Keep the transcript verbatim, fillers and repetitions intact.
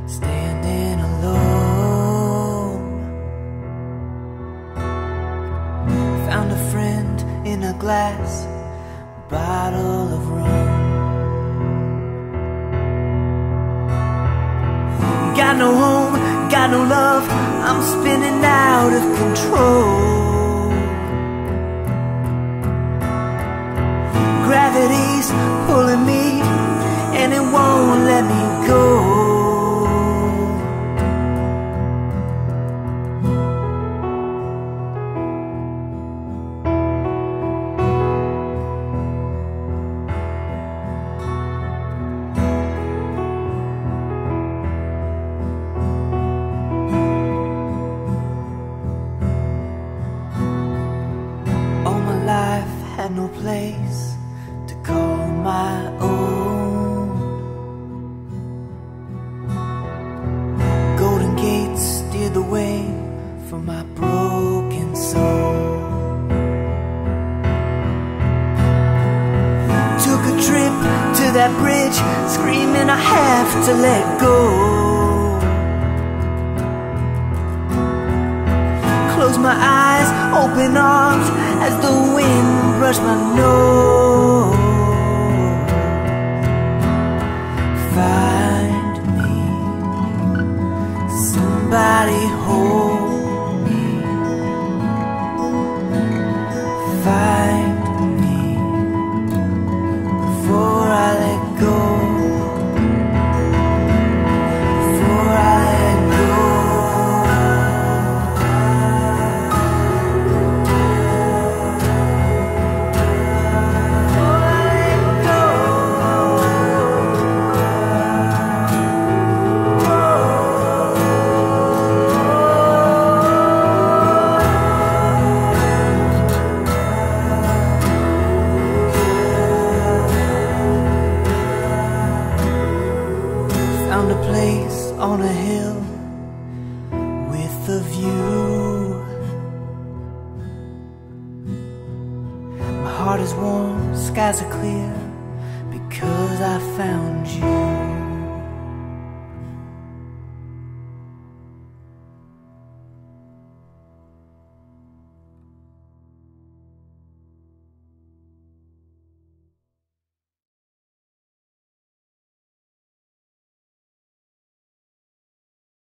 standing alone. Found a friend in a glass bottle of rum. Got no home, got no love, I'm spinning out of control. Gravity's pulling me and it won't let me go. All my life had no place to call my own. Golden gates steered the way for my broken soul. Took a trip to that bridge, screaming I have to let go. Close my eyes, open arms as the wind brushed my nose. Find me, somebody hold me. Find me before I let go. Before I let go. Found a place on a hill with a view. My heart is warm, skies are clear, because I found you.